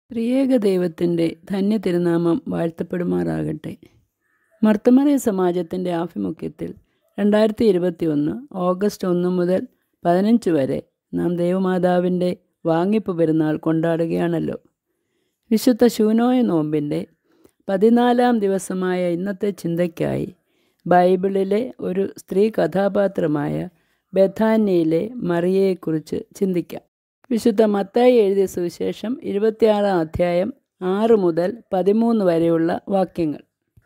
ത്രിയേക ദൈവത്തിൻ്റെ ധന്യതിരുനാമം വാഴ്ത്തപ്പെടുമാറാകട്ടെ. മർത്തമറിയ സമാജത്തിൻ്റെ ആഭിമുഖ്യത്തിൽ 2021 ഓഗസ്റ്റ് 1 മുതൽ 15 വരെ നാം ദൈവമാതാവിൻ്റെ വാങ്ങിപ്പ് പെരുന്നാൾ കൊണ്ടാടുകയാണല്ലോ. വിശുദ്ധ ശൂനോയ നോമ്പിൻ്റെ 14-ാം ദിവസമായ ഇന്നത്തെ ചിന്തയ്ക്കായി ബൈബിളിലെ ഒരു സ്ത്രീ കഥാപാത്രമായ ബെഥാന്യയിലെ മറിയയെക്കുറിച്ച് ചിന്തിക്കാം. വിശുദ്ധ മത്തായി എഴുതിയ സുവിശേഷം 26-ാം അധ്യായം 6 മുതൽ 13 വരെയുള്ള വാക്യങ്ങൾ.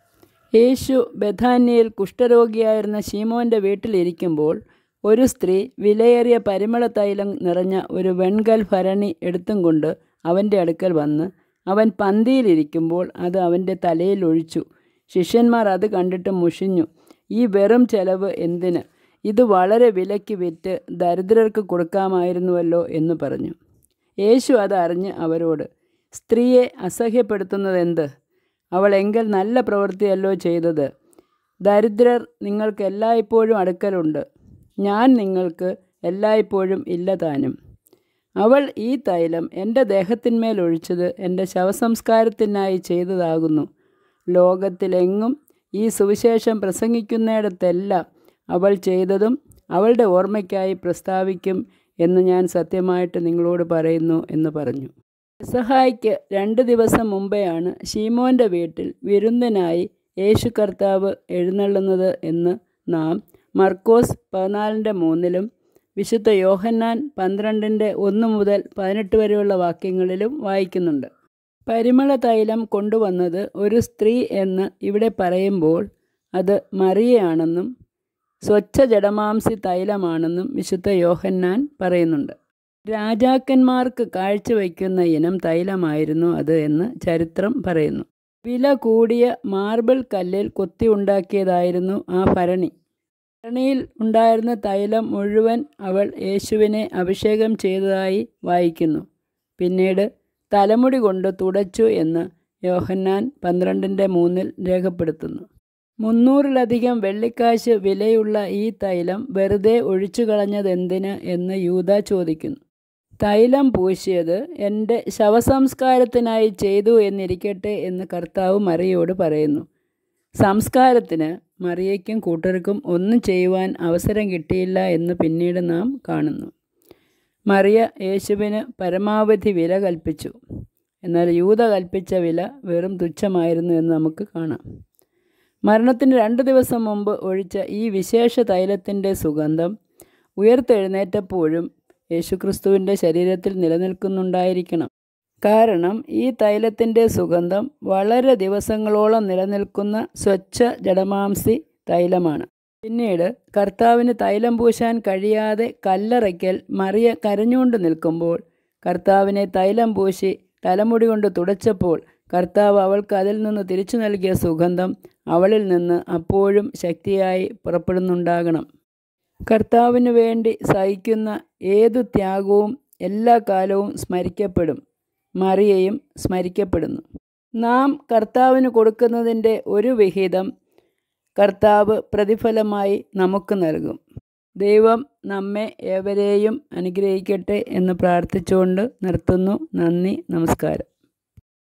യേശു ബെഥാന്യയിൽ കുഷ്ഠരോഗിയായിരുന്ന ശീമോൻ്റെ വീട്ടിലിരിക്കുമ്പോൾ ഒരു സ്ത്രീ വിലയേറിയ പരിമള തൈലം നിറഞ്ഞ ഒരു വെൺകൽ ഭരണി എടുത്തും കൊണ്ട് അവൻ്റെ അടുക്കൽ വന്ന് അവൻ പന്തിയിലിരിക്കുമ്പോൾ അത് അവൻ്റെ തലയിൽ ഒഴിച്ചു. ശിഷ്യന്മാർ അത് കണ്ടിട്ട് മുഷിഞ്ഞു. ഈ വെറും ചെലവ് എന്തിന്? ഇത് വളരെ വിലയ്ക്ക് വിറ്റ് ദരിദ്രർക്ക് കൊടുക്കാമായിരുന്നുവല്ലോ എന്ന് പറഞ്ഞു. യേശു അതറിഞ്ഞ് അവരോട്, സ്ത്രീയെ അസഹ്യപ്പെടുത്തുന്നതെന്ത്? അവൾ എങ്കിൽ നല്ല പ്രവൃത്തിയല്ലോ ചെയ്തത്. ദരിദ്രർ നിങ്ങൾക്ക് എല്ലായ്പ്പോഴും അടുക്കലുണ്ട്, ഞാൻ നിങ്ങൾക്ക് എല്ലായ്പ്പോഴും ഇല്ല താനും. അവൾ ഈ തൈലം എൻ്റെ ദേഹത്തിന്മേൽ ഒഴിച്ചത് എൻ്റെ ശവസംസ്കാരത്തിനായി ചെയ്തതാകുന്നു. ലോകത്തിലെങ്ങും ഈ സുവിശേഷം പ്രസംഗിക്കുന്നിടത്തെല്ലാം അവൾ ചെയ്തതും അവളുടെ ഓർമ്മയ്ക്കായി പ്രസ്താവിക്കും എന്ന് ഞാൻ സത്യമായിട്ട് നിങ്ങളോട് പറയുന്നു എന്ന് പറഞ്ഞു. പെസഹായ്ക്ക് 2 ദിവസം മുമ്പെയാണ് ശീമോൻ്റെ വീട്ടിൽ വിരുന്നിനായി യേശു കർത്താവ് എഴുന്നള്ളുന്നത് എന്ന് നാം മർക്കോസ് 14:3 വിശുദ്ധ യോഹന്നാൻ 12:1 മുതൽ 18 വരെയുള്ള വാക്യങ്ങളിലും വായിക്കുന്നുണ്ട്. പരിമള തൈലം കൊണ്ടുവന്നത് ഒരു സ്ത്രീ എന്ന് ഇവിടെ പറയുമ്പോൾ അത് മറിയയാണെന്നും സ്വച്ഛ ജഡമാംസി തൈലമാണെന്നും വിശുദ്ധ യോഹന്നാൻ പറയുന്നുണ്ട്. രാജാക്കന്മാർക്ക് കാഴ്ചവയ്ക്കുന്ന ഇനം തൈലമായിരുന്നു അത് എന്ന് ചരിത്രം പറയുന്നു. വില കൂടിയ മാർബിൾ കല്ലിൽ കൊത്തി ഉണ്ടാക്കിയതായിരുന്നു ആ ഭരണി. ഭരണിയിൽ ഉണ്ടായിരുന്ന തൈലം മുഴുവൻ അവൾ യേശുവിനെ അഭിഷേകം ചെയ്തതായി വായിക്കുന്നു. പിന്നീട് തലമുടി കൊണ്ട് തുടച്ചു എന്ന് യോഹന്നാൻ 12:3 രേഖപ്പെടുത്തുന്നു. 300-ലധികം വെള്ളിക്കാശ് വിലയുള്ള ഈ തൈലം വെറുതെ ഒഴിച്ചു കളഞ്ഞതെന്തിന് എന്ന് യൂദ ചോദിക്കുന്നു. തൈലം പൂശിയത് എൻ്റെ ശവസംസ്കാരത്തിനായി ചെയ്തു എന്നിരിക്കട്ടെ എന്ന് കർത്താവ് മറിയയോട് പറയുന്നു. സംസ്കാരത്തിന് മറിയയ്ക്കും കൂട്ടർക്കും ഒന്നും ചെയ്യുവാൻ അവസരം കിട്ടിയില്ല എന്ന് പിന്നീട് നാം കാണുന്നു. മറിയ യേശുവിന് പരമാവധി വില കൽപ്പിച്ചു. എന്നാൽ യൂദ കൽപ്പിച്ച വില വെറും തുച്ഛമായിരുന്നു എന്ന് നമുക്ക് കാണാം. മരണത്തിന് 2 ദിവസം മുമ്പ് ഒഴിച്ച ഈ വിശേഷ തൈലത്തിൻ്റെ സുഗന്ധം ഉയർത്തെഴുന്നേറ്റപ്പോഴും യേശുക്രിസ്തുവിൻ്റെ ശരീരത്തിൽ നിലനിൽക്കുന്നുണ്ടായിരിക്കണം. കാരണം ഈ തൈലത്തിൻ്റെ സുഗന്ധം വളരെ ദിവസങ്ങളോളം നിലനിൽക്കുന്ന സ്വച്ഛ ജഡമാംസി തൈലമാണ്. പിന്നീട് കർത്താവിന് തൈലം പൂശാൻ കഴിയാതെ കല്ലറയ്ക്കൽ മറിയ കരഞ്ഞുകൊണ്ട് നിൽക്കുമ്പോൾ കർത്താവിനെ തൈലം പൂശി തലമുടി കൊണ്ട് തുടച്ചപ്പോൾ കർത്താവ് അവൾക്ക് അതിൽ നിന്ന് തിരിച്ചു നൽകിയ സുഗന്ധം അവളിൽ നിന്ന് അപ്പോഴും ശക്തിയായി പുറപ്പെടുന്നുണ്ടാകണം. കർത്താവിന് വേണ്ടി സഹിക്കുന്ന ഏതു ത്യാഗവും എല്ലാ കാലവും സ്മരിക്കപ്പെടും. മറിയയും സ്മരിക്കപ്പെടുന്നു. നാം കർത്താവിന് കൊടുക്കുന്നതിൻ്റെ ഒരു വിഹിതം കർത്താവ് പ്രതിഫലമായി നമുക്ക് നൽകും. ദൈവം നമ്മെ ഏവരെയും അനുഗ്രഹിക്കട്ടെ എന്ന് പ്രാർത്ഥിച്ചുകൊണ്ട് നിർത്തുന്നു. നന്ദി, നമസ്കാരം.